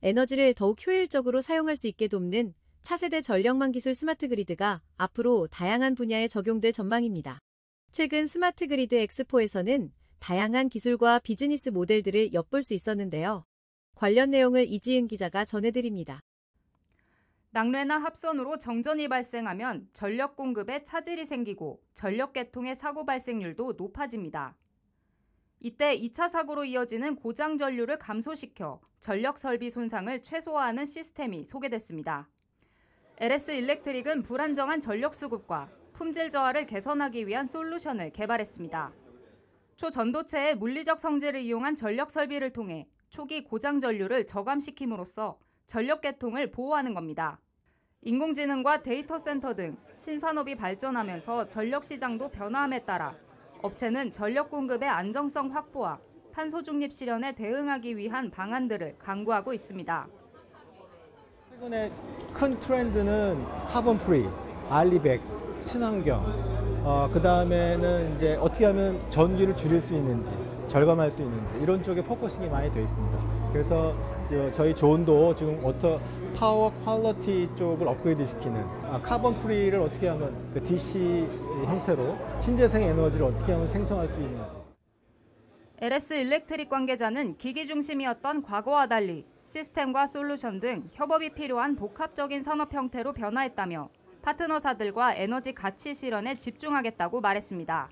에너지를 더욱 효율적으로 사용할 수 있게 돕는 차세대 전력망 기술 스마트 그리드가 앞으로 다양한 분야에 적용될 전망입니다. 최근 스마트 그리드 엑스포에서는 다양한 기술과 비즈니스 모델들을 엿볼 수 있었는데요. 관련 내용을 이지은 기자가 전해드립니다. 낙뢰나 합선으로 정전이 발생하면 전력 공급에 차질이 생기고 전력 계통의 사고 발생률도 높아집니다. 이때 2차 사고로 이어지는 고장 전류를 감소시켜 전력 설비 손상을 최소화하는 시스템이 소개됐습니다. LS 일렉트릭은 불안정한 전력 수급과 품질 저하를 개선하기 위한 솔루션을 개발했습니다. 초전도체의 물리적 성질을 이용한 전력 설비를 통해 초기 고장 전류를 저감시킴으로써 전력 계통을 보호하는 겁니다. 인공지능과 데이터 센터 등 신산업이 발전하면서 전력 시장도 변화함에 따라 업체는 전력 공급의 안정성 확보와 탄소 중립 실현에 대응하기 위한 방안들을 강구하고 있습니다. 최근에 큰 트렌드는 카본 프리, 알리백, 친환경, 그 다음에는 이제 어떻게 하면 전기를 줄일 수 있는지, 절감할 수 있는지 이런 쪽에 포커싱이 많이 되어 있습니다. 그래서 저희 존도 지금 파워 퀄리티 쪽을 업그레이드 시키는 카본 프리를 어떻게 하면 그 DC 형태로 신재생 에너지를 어떻게 하면 생성할 수 있는지. LS 일렉트릭 관계자는 기기 중심이었던 과거와 달리 시스템과 솔루션 등 협업이 필요한 복합적인 산업 형태로 변화했다며 파트너사들과 에너지 가치 실현에 집중하겠다고 말했습니다.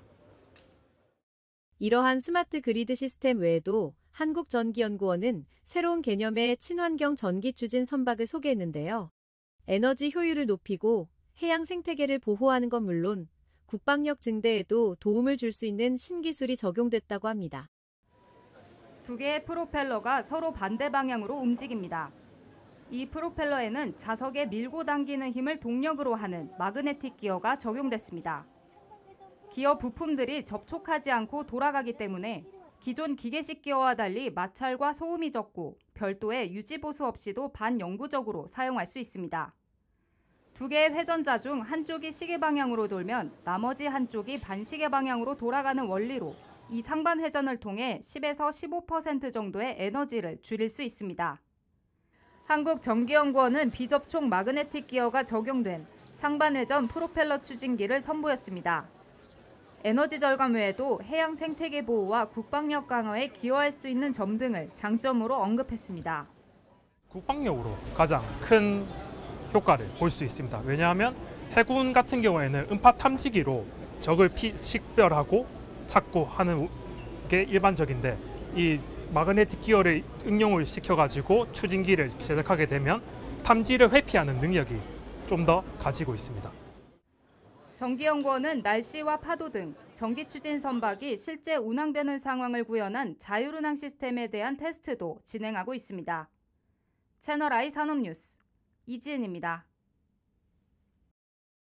이러한 스마트 그리드 시스템 외에도 한국전기연구원은 새로운 개념의 친환경 전기 추진 선박을 소개했는데요. 에너지 효율을 높이고 해양 생태계를 보호하는 건 물론 국방력 증대에도 도움을 줄 수 있는 신기술이 적용됐다고 합니다. 두 개의 프로펠러가 서로 반대 방향으로 움직입니다. 이 프로펠러에는 자석에 밀고 당기는 힘을 동력으로 하는 마그네틱 기어가 적용됐습니다. 기어 부품들이 접촉하지 않고 돌아가기 때문에 기존 기계식 기어와 달리 마찰과 소음이 적고 별도의 유지보수 없이도 반영구적으로 사용할 수 있습니다. 두 개의 회전자 중 한쪽이 시계 방향으로 돌면 나머지 한쪽이 반시계 방향으로 돌아가는 원리로 이 상반 회전을 통해 10에서 15% 정도의 에너지를 줄일 수 있습니다. 한국전기연구원은 비접촉 마그네틱 기어가 적용된 상반 회전 프로펠러 추진기를 선보였습니다. 에너지 절감 외에도 해양 생태계 보호와 국방력 강화에 기여할 수 있는 점 등을 장점으로 언급했습니다. 국방력으로 가장 큰 효과를 볼 수 있습니다. 왜냐하면 해군 같은 경우에는 음파 탐지기로 적을 식별하고 찾고 하는 게 일반적인데 이 마그네틱 기어를 응용을 시켜가지고 추진기를 제작하게 되면 탐지를 회피하는 능력이 좀 더 가지고 있습니다. 전기연구원은 날씨와 파도 등 전기 추진 선박이 실제 운항되는 상황을 구현한 자율운항 시스템에 대한 테스트도 진행하고 있습니다. 채널I 산업뉴스 이지은입니다.